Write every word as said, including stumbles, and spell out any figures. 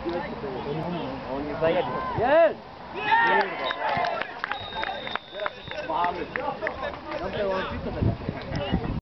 On je zajedno. Jes! Mami. Nam se on čito da